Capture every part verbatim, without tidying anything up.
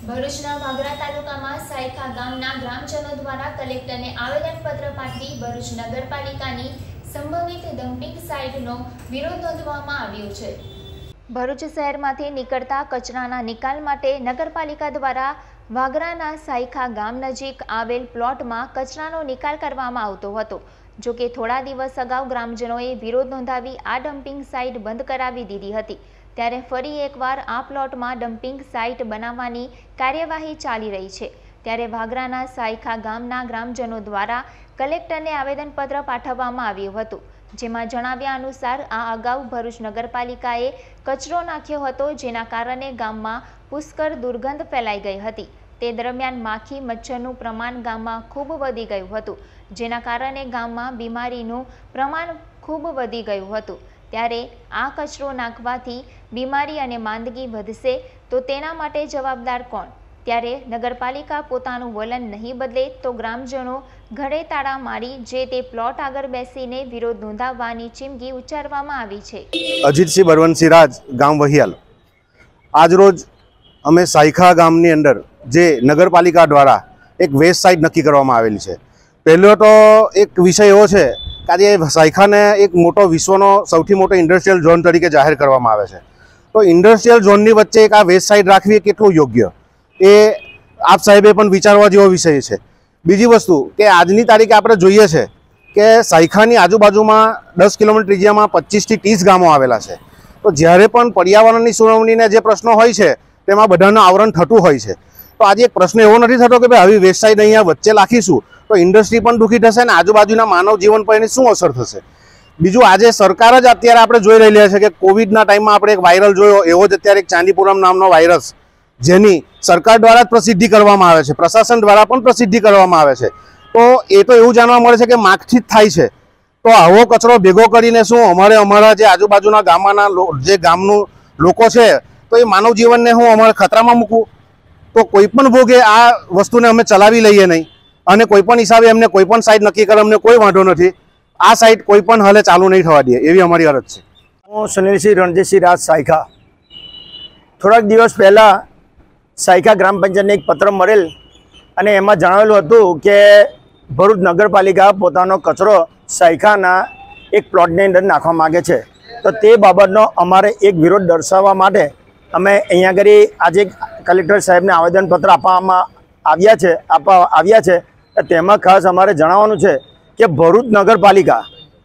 ભરૂચના વાગરા તાલુકામાં સાયખા ગામના ગ્રામજનો દ્વારા કલેક્ટરને આવેદનપત્ર પાઠવી ભરૂચ નગરપાલિકાની સંભવિત ડમ્પિંગ સાઇટનો વિરોધ નોંધવામાં આવ્યો છે। ભરૂચ શહેરમાંથી નીકળતા કચરાના નિકાલ માટે નગરપાલિકા દ્વારા વાગરાના સાયખા ગામ નજીક આવેલ પ્લોટમાં કચરાનો નિકાલ કરવામાં આવતો હતો। જો કે થોડા દિવસ અગાઉ ગ્રામજનોએ વિરોધ નોંધાવી આ ડમ્પિંગ સાઇટ બંધ કરાવી દીધી હતી। ત્યારે ફરી એકવાર આ પ્લોટમાં ડમ્પિંગ સાઇટ બનાવવાની કાર્યવાહી ચાલી રહી છે। ત્યારે વાગરાના સાયખા ગામના ગ્રામજનો દ્વારા કલેક્ટરને આવેદનપત્ર પાઠવવામાં આવ્યું હતું, જેમાં જણાવ્યા અનુસાર આ અગાઉ ભરૂચ નગરપાલિકાએ કચરો નાખ્યો હતો, જેના કારણે ગામમાં પુષ્કળ દુર્ગંધ ફેલાઈ ગઈ હતી। તે દરમિયાન માખી મચ્છરનું પ્રમાણ ગામમાં ખૂબ વધી ગયું હતું, જેના કારણે ગામમાં બીમારીનું પ્રમાણ ખૂબ વધી ગયું હતું। ત્યારે આ કચરો નાખવાથી બીમારી અને માંદગી વધશે તો તેના માટે જવાબદાર કોણ? ત્યારે નગરપાલિકા પોતાનું વલણ નહીં બદલે તો ગ્રામજનો ઘરે તાળા મારી જે તે પ્લોટ આગળ બેસીને વિરોધ નોંધાવવાની ચીમકી ઉચ્ચારવામાં આવી છે। અજીતસિંહ બળવંતસિંહ રાજ, ગામ વહિયાલ। આજરોજ અમે સાયખા ગામની અંદર જે નગરપાલિકા દ્વારા એક વેસ્ટ સાઇટ નક્કી કરવામાં આવેલી છે। પહેલો તો એક વિષય એવો છે કે આજે સાયખાને એક મોટો વિશ્વનો સૌથી મોટો ઇન્ડસ્ટ્રીયલ ઝોન તરીકે જાહેર કરવામાં આવે છે, તો ઇન્ડસ્ટ્રીયલ ઝોનની વચ્ચે એક આ વેસ્ટ સાઇટ રાખવી કેટલું યોગ્ય એ આપ સાહેબે પણ વિચારવા જેવો વિષય છે। બીજી વસ્તુ કે આજની તારીખે આપણે જોઈએ છે કે સાયખાની આજુબાજુમાં દસ કિલોમીટર ત્રિજ્યામાં પચીસથી ત્રીસ ગામો આવેલા છે, તો જ્યારે પણ પર્યાવરણની સુનાવણીના જે પ્રશ્નો હોય છે તેમાં બધાનું આવરણ થતું હોય છે। તો આજે એક પ્રશ્ન એવો નથી થતો કે ભાઈ આવી વેસ્ટ સાઇટ અહીંયા વચ્ચે રાખીશું તો ઇન્ડસ્ટ્રી પણ દુઃખી થશે અને આજુબાજુના માનવ જીવન પર એની શું અસર થશે। બીજું આજે સરકાર જ અત્યારે આપણે જોઈ રહેલી છે કે કોવિડના ટાઈમમાં આપણે એક વાયરલ જોયો, એવો જ અત્યારે એક ચાંદીપુરમ નામનો વાયરસ જેની સરકાર દ્વારા જ પ્રસિદ્ધિ કરવામાં આવે છે, પ્રશાસન દ્વારા પણ પ્રસિદ્ધિ કરવામાં આવે છે, તો એ તો એવું જાણવા મળે છે કે માખથી જ થાય છે। તો આવો કચરો ભેગો કરીને શું અમારે અમારા જે આજુબાજુના ગામના જે ગામનું લોકો છે તો એ માનવ જીવનને હું અમારે ખતરામાં મૂકવું? તો કોઈ પણ ભોગે આ વસ્તુને અમે ચલાવી લઈએ નહીં અને કોઈ પણ હિસાબે એમને કોઈ પણ સાઇટ નક્કી કરે અમને કોઈ વાંધો નથી। આ સાઇટ કોઈ પણ હાલે ચાલુ નહીં થવા દે એવી અમારી અરજ છે। હું સુનિલસિંહ રણજીતસિંહ રાજ, સાયખા। થોડાક દિવસ પહેલાં સાયખા ગ્રામ પંચાયતને એક પત્ર મળેલ અને એમાં જણાવેલું હતું કે ભરૂચ નગરપાલિકા પોતાનો કચરો સાયખાના એક પ્લોટની અંદર નાખવા માગે છે, તો તે બાબતનો અમારે એક વિરોધ દર્શાવવા માટે અમે અહીંયા આગળ આજે કલેક્ટર સાહેબને આવેદનપત્ર આપવામાં આવ્યા છે આપવા આવ્યા છે તેમાં ખાસ અમારે જણાવવાનું છે કે ભરૂચ નગરપાલિકા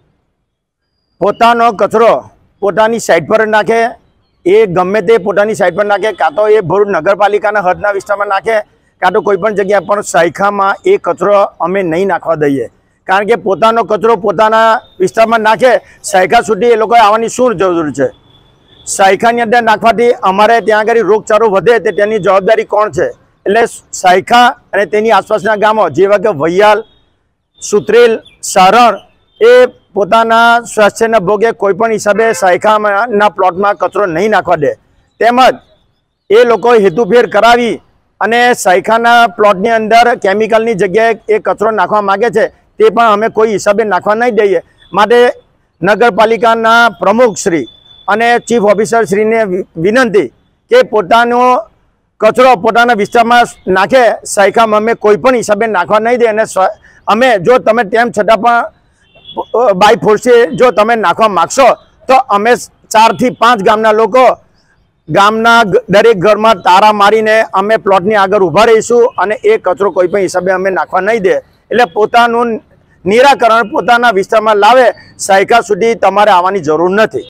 પોતાનો કચરો પોતાની સાઇટ પર નાખે, એ ગમે તે પોતાની સાઇટ પર નાખે, કાં તો એ ભરૂચ નગરપાલિકાના હદના વિસ્તારમાં નાખે, કાં તો કોઈ પણ જગ્યા પર સાયખામાં એ કચરો અમે નહીં નાખવા દઈએ। કારણ કે પોતાનો કચરો પોતાના વિસ્તારમાં નાખે, સાયખા સુધી એ લોકોએ આવવાની શું જરૂર છે? સાયખાની અંદર નાખવાથી અમારે ત્યાં આગળ રોગચાળો વધે તે તેની જવાબદારી કોણ છે? એટલે સાયખા અને તેની આસપાસના ગામો જેવા કે વહિયાલ, સુત્રેલ, સારણ એ પોતાના સ્વાસ્થ્યના ભોગે કોઈપણ હિસાબે સાયખાના પ્લોટમાં કચરો નહીં નાખવા દે, તેમજ એ લોકો હેતુફેર કરાવી અને સાયખાના પ્લોટની અંદર કેમિકલની જગ્યાએ એ કચરો નાખવા માગે છે તે પણ અમે કોઈ હિસાબે નાખવા નહીં દઈએ। માટે નગરપાલિકાના પ્રમુખશ્રી અને ચીફ ઓફિસરશ્રીને વિનંતી કે પોતાનો કચરો પોતાના વિસ્તારમાં નાખે, સાયખામાં અમે કોઈ પણ હિસાબે નાખવા નહીં દે અને અમે જો તમે તેમ છતાં પણ બાય ફોર્સે જો તમે નાખવા માગશો તો અમે ચારથી પાંચ ગામના લોકો ગામના દરેક ઘરમાં તારા મારીને અમે પ્લોટની આગળ ઊભા રહીશું અને એ કચરો કોઈ પણ હિસાબે અમે નાખવા નહીં દે। એટલે પોતાનું નિરાકરણ પોતાના વિસ્તારમાં લાવે, સાયખા સુધી તમારે આવવાની જરૂર નથી।